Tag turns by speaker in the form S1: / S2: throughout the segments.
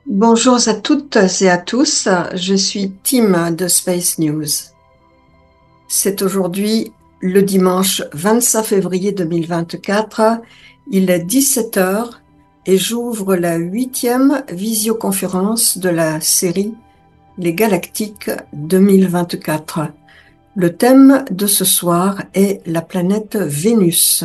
S1: Bonjour à toutes et à tous, je suis Tim de Space News. C'est aujourd'hui le dimanche 25 février 2024, il est 17 heures et j'ouvre la 8e visioconférence de la série Les Galactiques 2024. Le thème de ce soir est la planète Vénus.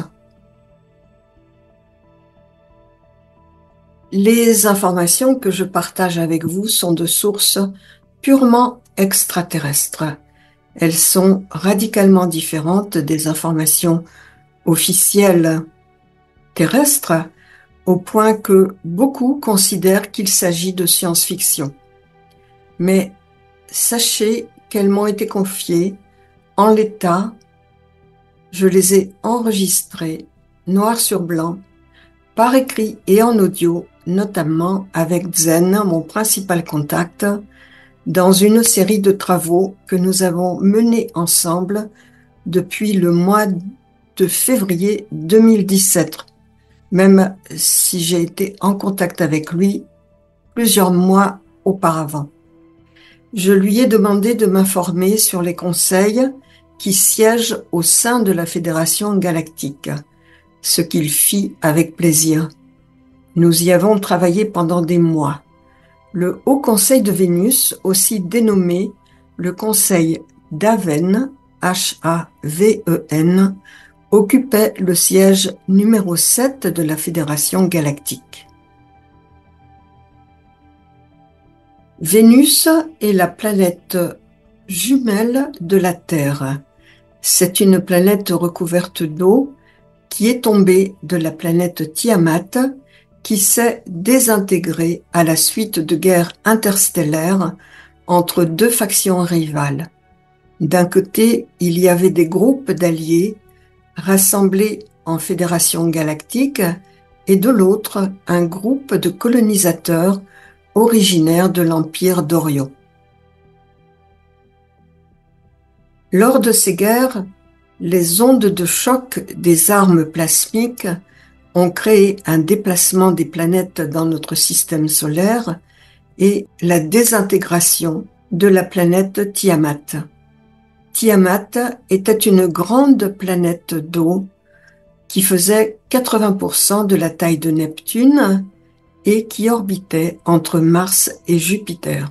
S1: Les informations que je partage avec vous sont de sources purement extraterrestres. Elles sont radicalement différentes des informations officielles terrestres, au point que beaucoup considèrent qu'il s'agit de science-fiction. Mais sachez qu'elles m'ont été confiées en l'état. Je les ai enregistrées noir sur blanc, par écrit et en audio, notamment avec Zen, mon principal contact, dans une série de travaux que nous avons menés ensemble depuis le mois de février 2017, même si j'ai été en contact avec lui plusieurs mois auparavant. Je lui ai demandé de m'informer sur les conseils qui siègent au sein de la Fédération galactique, ce qu'il fit avec plaisir. Nous y avons travaillé pendant des mois. Le Haut Conseil de Vénus, aussi dénommé le Conseil d'Aven, H-A-V-E-N, occupait le siège numéro 7 de la Fédération galactique. Vénus est la planète jumelle de la Terre. C'est une planète recouverte d'eau qui est tombée de la planète Tiamat, qui s'est désintégrée à la suite de guerres interstellaires entre deux factions rivales. D'un côté, il y avait des groupes d'alliés rassemblés en fédération galactique et de l'autre, un groupe de colonisateurs originaires de l'Empire d'Orion. Lors de ces guerres, les ondes de choc des armes plasmiques ont créé un déplacement des planètes dans notre système solaire et la désintégration de la planète Tiamat. Tiamat était une grande planète d'eau qui faisait 80% de la taille de Neptune et qui orbitait entre Mars et Jupiter.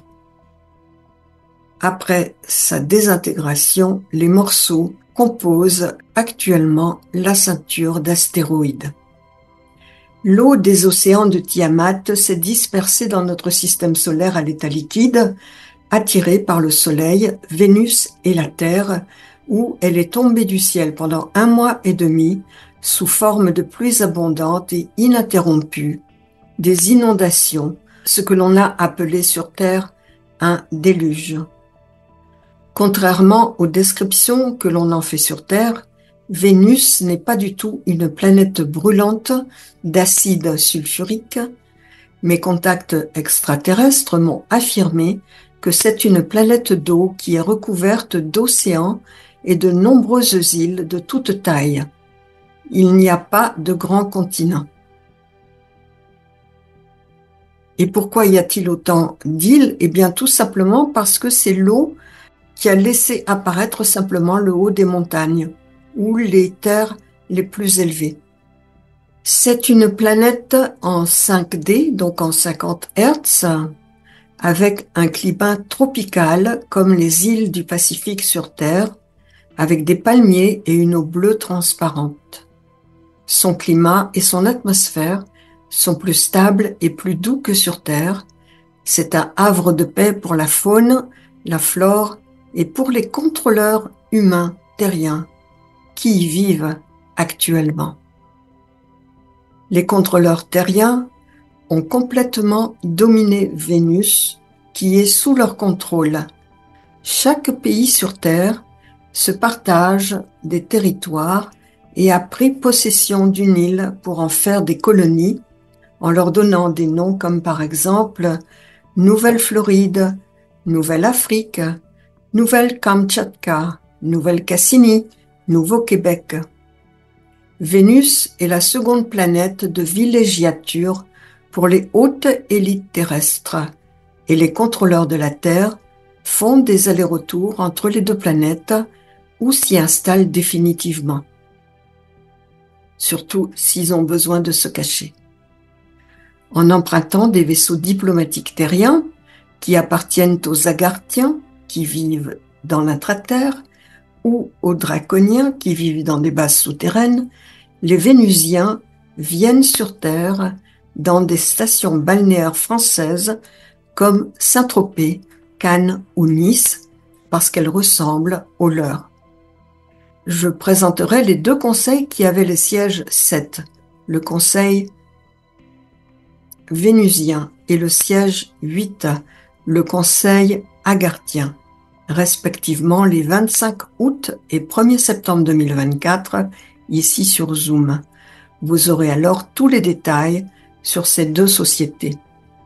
S1: Après sa désintégration, les morceaux composent actuellement la ceinture d'astéroïdes. L'eau des océans de Tiamat s'est dispersée dans notre système solaire à l'état liquide, attirée par le Soleil, Vénus et la Terre, où elle est tombée du ciel pendant 1 mois et demi sous forme de pluies abondantes et ininterrompues, des inondations, ce que l'on a appelé sur Terre un déluge. Contrairement aux descriptions que l'on en fait sur Terre, Vénus n'est pas du tout une planète brûlante d'acide sulfurique. Mes contacts extraterrestres m'ont affirmé que c'est une planète d'eau qui est recouverte d'océans et de nombreuses îles de toute taille. Il n'y a pas de grand continent. Et pourquoi y a-t-il autant d'îles? Eh bien, tout simplement parce que c'est l'eau qui a laissé apparaître simplement le haut des montagnes ou les terres les plus élevées. C'est une planète en 5D, donc en 50 Hz, avec un climat tropical comme les îles du Pacifique sur Terre, avec des palmiers et une eau bleue transparente. Son climat et son atmosphère sont plus stables et plus doux que sur Terre. C'est un havre de paix pour la faune, la flore et pour les contrôleurs humains terriens qui y vivent actuellement. Les contrôleurs terriens ont complètement dominé Vénus, qui est sous leur contrôle. Chaque pays sur Terre se partage des territoires et a pris possession d'une île pour en faire des colonies, en leur donnant des noms comme par exemple Nouvelle-Floride, Nouvelle-Afrique, Nouvelle-Kamtchatka, Nouvelle-Cassini, Nouveau-Québec. Vénus est la seconde planète de villégiature pour les hautes élites terrestres, et les contrôleurs de la Terre font des allers-retours entre les deux planètes ou s'y installent définitivement, surtout s'ils ont besoin de se cacher. En empruntant des vaisseaux diplomatiques terriens qui appartiennent aux Agarthiens qui vivent dans l'intraterre ou aux Draconiens qui vivent dans des bases souterraines, les Vénusiens viennent sur Terre dans des stations balnéaires françaises comme Saint-Tropez, Cannes ou Nice parce qu'elles ressemblent aux leurs. Je présenterai les deux conseils qui avaient le siège 7, le conseil vénusien, et le siège 8, le conseil agarthien, respectivement les 25 août et 1er septembre 2024, ici sur Zoom. Vous aurez alors tous les détails sur ces deux sociétés.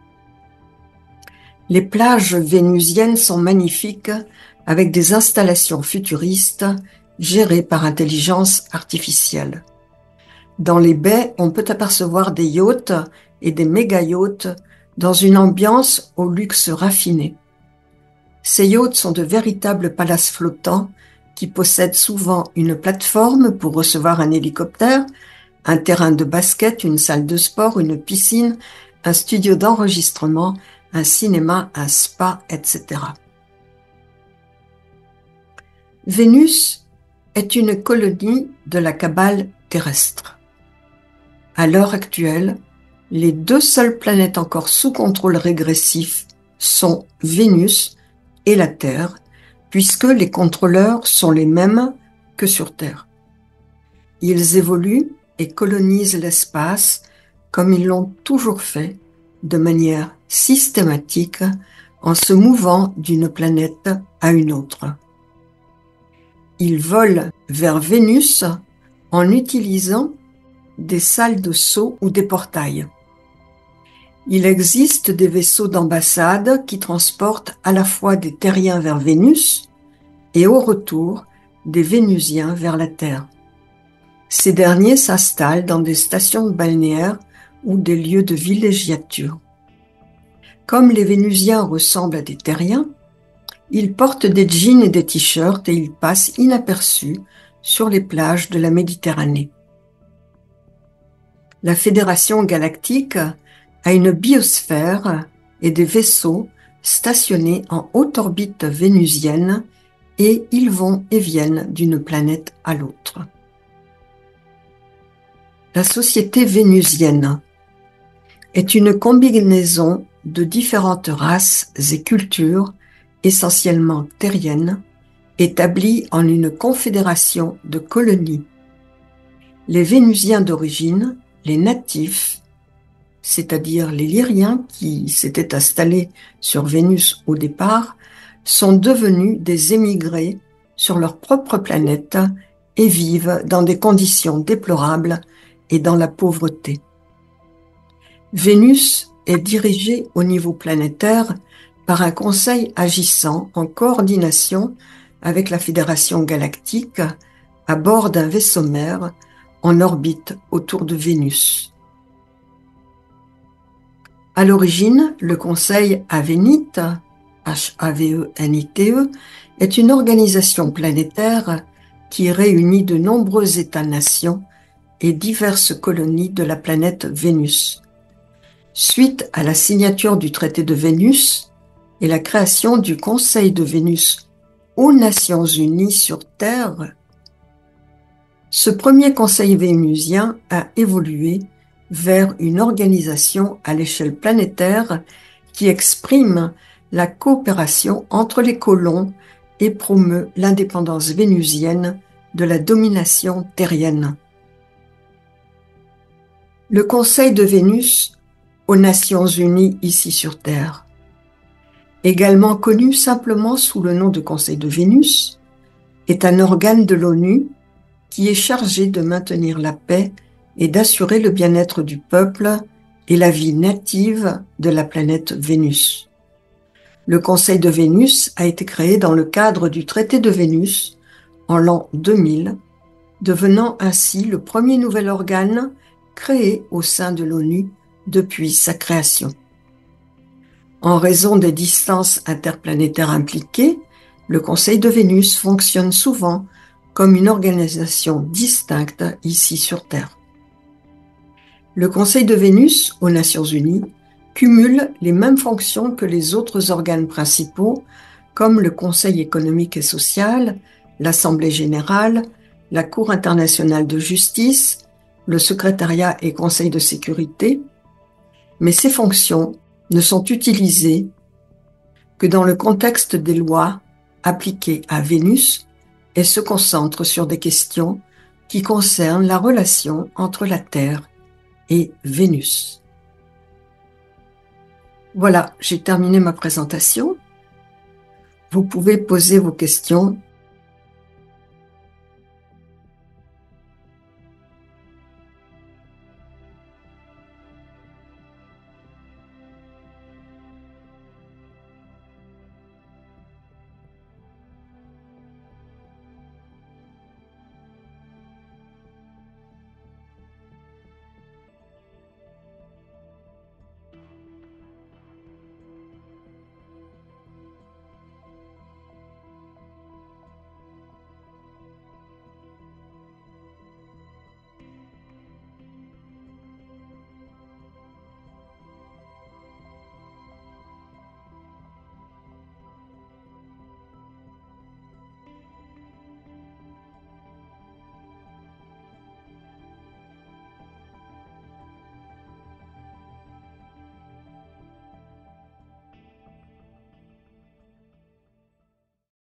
S1: Les plages vénusiennes sont magnifiques avec des installations futuristes gérées par intelligence artificielle. Dans les baies, on peut apercevoir des yachts et des méga-yachts dans une ambiance au luxe raffiné. Ces yachts sont de véritables palaces flottants qui possèdent souvent une plateforme pour recevoir un hélicoptère, un terrain de basket, une salle de sport, une piscine, un studio d'enregistrement, un cinéma, un spa, etc. Vénus est une colonie de la Kabbale terrestre. À l'heure actuelle, les deux seules planètes encore sous contrôle régressif sont Vénus et la Terre, puisque les contrôleurs sont les mêmes que sur Terre. Ils évoluent et colonisent l'espace comme ils l'ont toujours fait, de manière systématique, en se mouvant d'une planète à une autre. Ils volent vers Vénus en utilisant des salles de saut ou des portails. Il existe des vaisseaux d'ambassade qui transportent à la fois des terriens vers Vénus et au retour des Vénusiens vers la Terre. Ces derniers s'installent dans des stations balnéaires ou des lieux de villégiature. Comme les Vénusiens ressemblent à des terriens, ils portent des jeans et des t-shirts et ils passent inaperçus sur les plages de la Méditerranée. La Fédération galactique a une biosphère et des vaisseaux stationnés en haute orbite vénusienne et ils vont et viennent d'une planète à l'autre. La société vénusienne est une combinaison de différentes races et cultures, essentiellement terriennes, établies en une confédération de colonies. Les Vénusiens d'origine, les natifs, c'est-à-dire les Lyriens qui s'étaient installés sur Vénus au départ, sont devenus des émigrés sur leur propre planète et vivent dans des conditions déplorables et dans la pauvreté. Vénus est dirigée au niveau planétaire par un conseil agissant en coordination avec la Fédération galactique à bord d'un vaisseau mère en orbite autour de Vénus. À l'origine, le Conseil Avénite, H-A-V-E-N-I-T-E, est une organisation planétaire qui réunit de nombreux États-nations et diverses colonies de la planète Vénus. Suite à la signature du traité de Vénus et la création du Conseil de Vénus aux Nations Unies sur Terre, ce premier conseil vénusien a évolué vers une organisation à l'échelle planétaire qui exprime la coopération entre les colons et promeut l'indépendance vénusienne de la domination terrienne. Le Conseil de Vénus aux Nations Unies ici sur Terre, également connu simplement sous le nom de Conseil de Vénus, est un organe de l'ONU qui est chargé de maintenir la paix et d'assurer le bien-être du peuple et la vie native de la planète Vénus. Le Conseil de Vénus a été créé dans le cadre du traité de Vénus en l'an 2000, devenant ainsi le premier nouvel organe créé au sein de l'ONU depuis sa création. En raison des distances interplanétaires impliquées, le Conseil de Vénus fonctionne souvent comme une organisation distincte ici sur Terre. Le Conseil de Vénus aux Nations Unies cumule les mêmes fonctions que les autres organes principaux, comme le Conseil économique et social, l'Assemblée générale, la Cour internationale de justice, le secrétariat et Conseil de sécurité, mais ces fonctions ne sont utilisées que dans le contexte des lois appliquées à Vénus et se concentrent sur des questions qui concernent la relation entre la Terre et Vénus. Voilà, j'ai terminé ma présentation. Vous pouvez poser vos questions